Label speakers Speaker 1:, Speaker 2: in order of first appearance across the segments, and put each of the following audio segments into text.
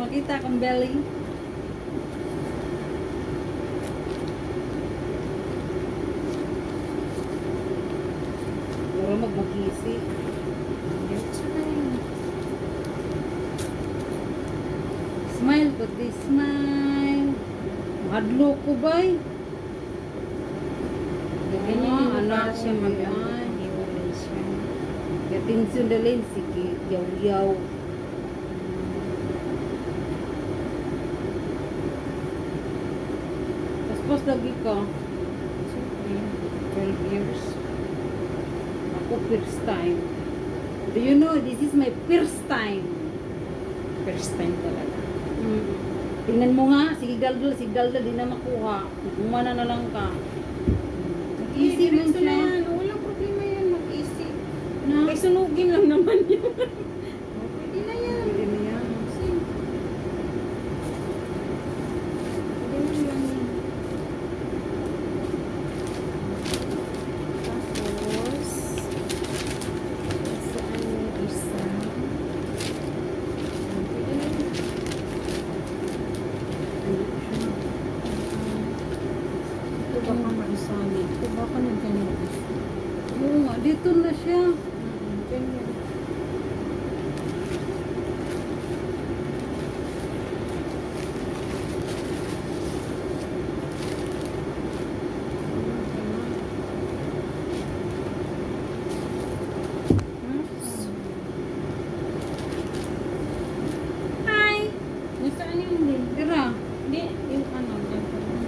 Speaker 1: makita akong belly. Puro magmakisi. Smile ko, smile. Mahadlo ko ba'y?
Speaker 2: Ganyan yung para siya
Speaker 1: mag-ay.
Speaker 2: hiwalay siya.
Speaker 1: Atensyon dalhin, sige, yaw-yaw. Paspos lagi ka.
Speaker 2: Siyempre, 12 years.
Speaker 1: Ako first time. Do you know, this is my first time.
Speaker 2: First time talaga.
Speaker 1: Tingnan mo nga, sige daldal, di na makuha. Umana na lang ka. Easy man
Speaker 2: diretso na
Speaker 1: siya.
Speaker 2: yan. Walang problema yan. Mag-easy.
Speaker 1: Na?
Speaker 2: Kay sunugin lang naman yun. Pwede na yan.
Speaker 1: Pwede na yan.
Speaker 2: Pwede na yan. Tapos, saan yung isa? Pwede na yan. Ito baka maisali. Ito baka nagkanina isa.
Speaker 1: Oo nga, dito na siya.
Speaker 2: Ganyan.
Speaker 1: Hi!
Speaker 2: Nasaan yung din?
Speaker 1: Tira.
Speaker 2: Hindi, yung ano, dyan pa rin.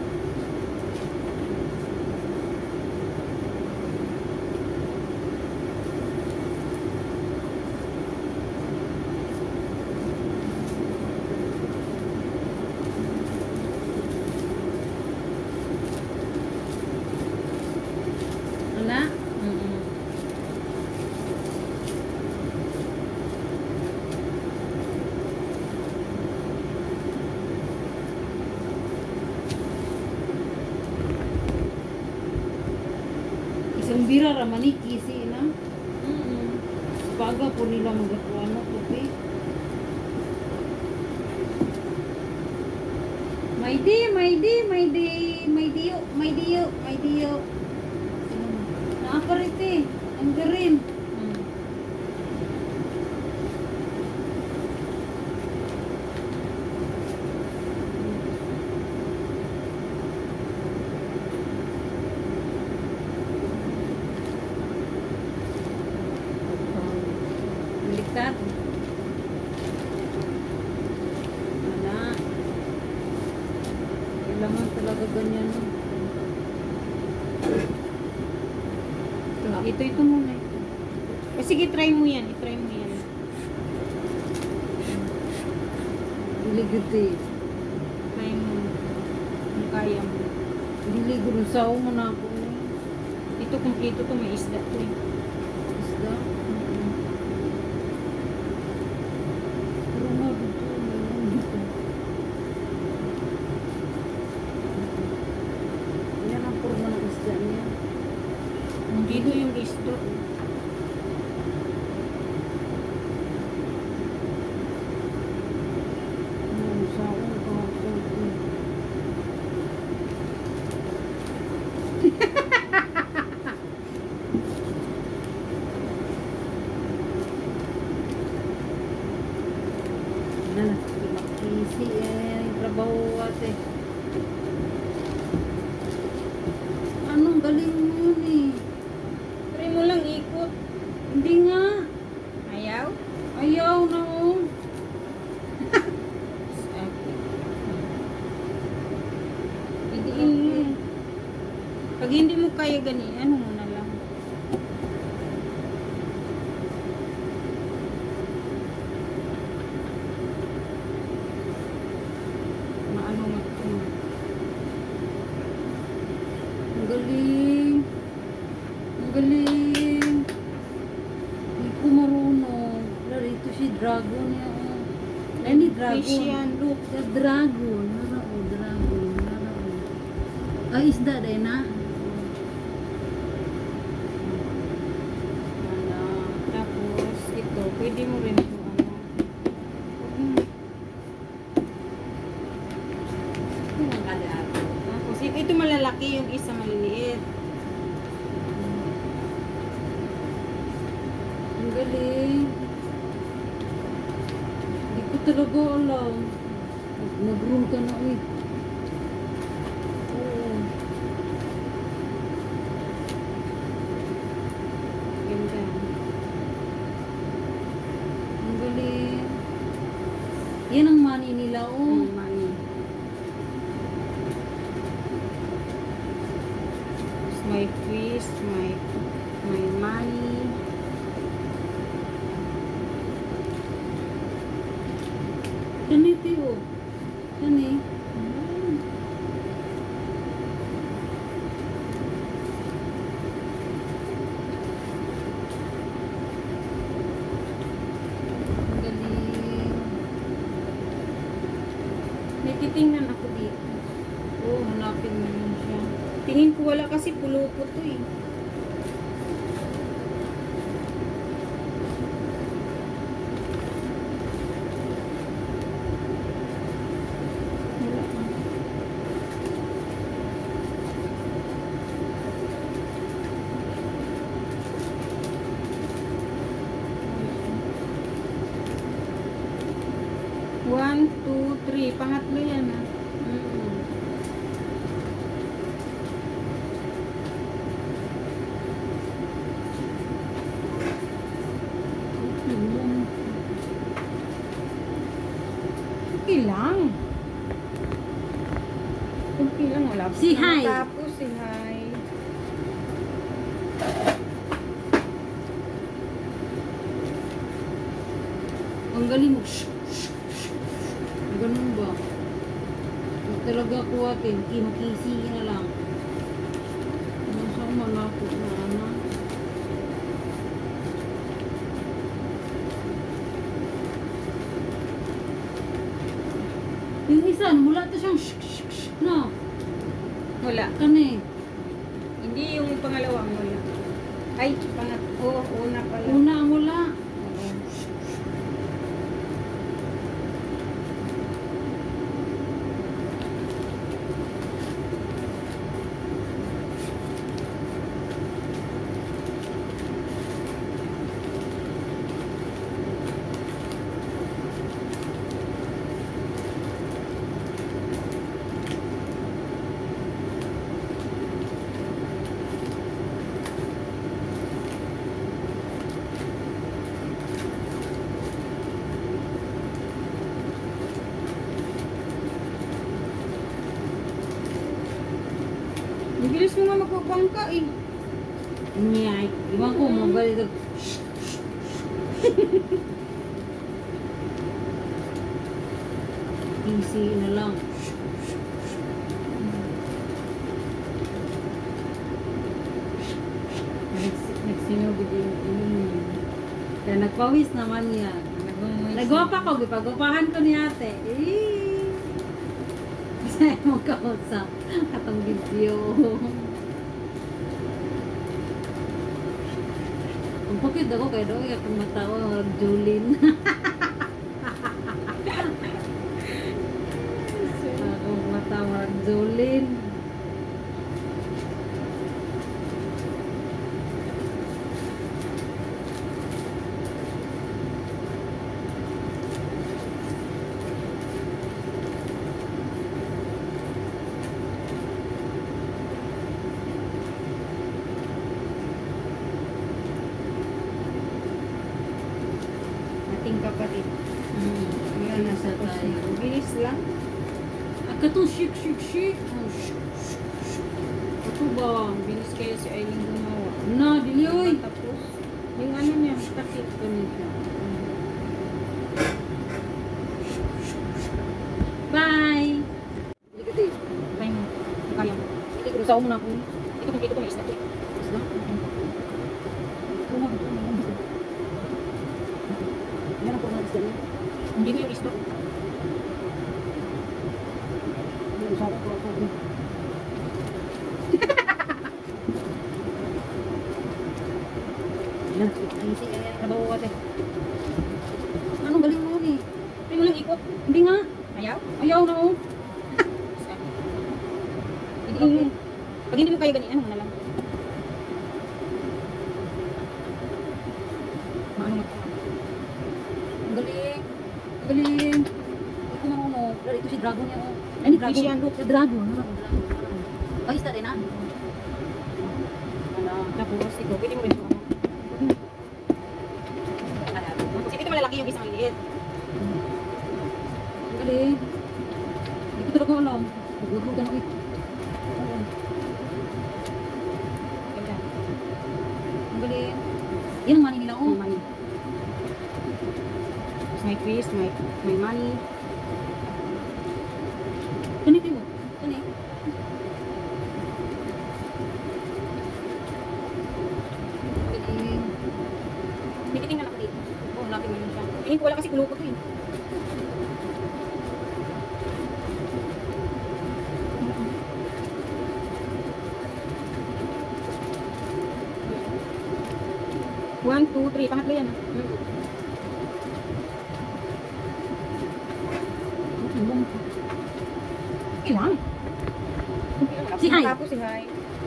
Speaker 1: Ana? Isang bira ramani kisi na. Paga po nila magakuha na puti. May diyo. Naaparite. Ang garin. Baliktad. Wala. Kailangan talaga ganyan.
Speaker 2: Ito muna. Sige, try mo yan. I-try mo yan.
Speaker 1: Diligute.
Speaker 2: Try mo. Kung kaya mo.
Speaker 1: Diligo ng sao mo na ako.
Speaker 2: Ito, kumpleto to. May isda to eh.
Speaker 1: Isda. Pero nga dito. Dito. Yan ang forma ng isda niya.
Speaker 2: Dito yung isda.
Speaker 1: Ang sao ko. Easy yung trabaho ate. Anong galing mo yun eh?
Speaker 2: Try mo lang ikot.
Speaker 1: Hindi nga.
Speaker 2: Ayaw?
Speaker 1: Ayaw na oh.
Speaker 2: Idiin mo. Pag hindi mo kaya gani, ano mo na lang. Maano mo ito.
Speaker 1: Ang galing. Ang galing. Hindi ko marunong. Lalo ito si dragon niya oh. Ay ni dragon.
Speaker 2: Fish yan, look.
Speaker 1: Sa dragon. Narao, dragon. Narao. Ay isda day na.
Speaker 2: Tapos, ito, pwede mo rin ito, ano. malaki, yung isa maliliit.
Speaker 1: Ang galing. Hindi ko talaga alam. Nag-room ka na eh. Oo.
Speaker 2: Ganda.
Speaker 1: Ang galing. Yan ang money nila oh.
Speaker 2: Money. It's my fish, my money.
Speaker 1: Ganito oh. Yan eh. Ang galing.
Speaker 2: May titingnan ako dito.
Speaker 1: Oh, hanapin mo yun siya.
Speaker 2: Tingin ko wala kasi pulupo to eh. Wala. One, two, three. Pangatlo yan ah. Okay lang. Okay lang. Wala pa
Speaker 1: Si
Speaker 2: naman
Speaker 1: hi.
Speaker 2: Tapos si hi.
Speaker 1: Ang galing mo. Ganun ba? Huwag talaga kuwatin. Makisi na lang. Nasa malapot na ano. Yung isa, mula to siyang no.
Speaker 2: Wala.
Speaker 1: Kani.
Speaker 2: Hindi yung pangalawang wala. Ay, pangatlo. Una pala.
Speaker 1: Una ang wala.
Speaker 2: Oo. Ang bilis mo nga magpapangka eh.
Speaker 1: Nyay. Iwan ko, mabalik. Easy na lang. Nagsinugod yung kaya nagpawis naman yan. Nagwapa ko, gipagwapahan ko ni ate. Eh. Kasi mo kausap. Katong video. Ang pakit ako kaya doon akong matawa ng Julin. Akong matawa ng Julin.
Speaker 2: Ating kapatid. Ayan, nasa
Speaker 1: Isa tayo.
Speaker 2: tayo. Bilis lang.
Speaker 1: Katong shik. Oh, shik. Ito ba?
Speaker 2: Ang bilis kaya si Aileen gumawa.
Speaker 1: Na, dili oy.
Speaker 2: Tapos, yung ano niya, takip ko nito.
Speaker 1: Bye!
Speaker 2: Kaya mo. Kaya mo.
Speaker 1: Sa una ko.
Speaker 2: Ito ko may isda.
Speaker 1: Isda? Meron po mga isda niya.
Speaker 2: Hindi ko yung isda.
Speaker 1: Meron sa ako. Yan, easy. Trabaho ko ate. Anong galing mo ni?
Speaker 2: Hindi mo lang ikot.
Speaker 1: Hindi nga.
Speaker 2: Ayaw?
Speaker 1: Ayaw na oh.
Speaker 2: Hindi. Pag hindi mo kaya ganyan, ano mo na lang. Maano mo?
Speaker 1: Ang galing. Ang galing. Hindi ko marunong. Lalo ito si Dragon niya. Oh. Ay, ni Dragon.
Speaker 2: Fish yan.
Speaker 1: Si Dragon. Ay, isda din ah.
Speaker 2: Wala. Tapos, ito, pwede mo rin ito. Kasi dito malalaki yung isang liit.
Speaker 1: Ang galing. Hindi ko talaga alam. Pagod ka na ulit.
Speaker 2: Ganda.
Speaker 1: Ang galing. Yan ang money nila. Oh.
Speaker 2: May money. Tapos may fish, may money.
Speaker 1: Ganito mo. Ganito. Galing.
Speaker 2: Titingnan ako dito. Oo, laki mo yun siya. Tingin ko wala kasi kulo ko to eh. One, two, three. Pangatlo yan. Ilang?
Speaker 1: Si Hai.
Speaker 2: Tapos si Hai.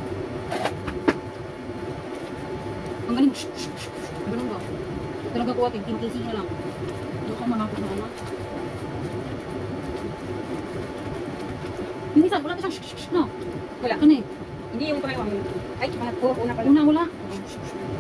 Speaker 1: Ang galing. Ganun ba? Talaga ko atin. Kinkisi na lang. Doon ka manapos na ano. Yung isa, wala na siyang no?
Speaker 2: Wala.
Speaker 1: Ano eh?
Speaker 2: Hindi yung pangalawa mo. Ay, pangatlo. Una pala.
Speaker 1: Una, wala.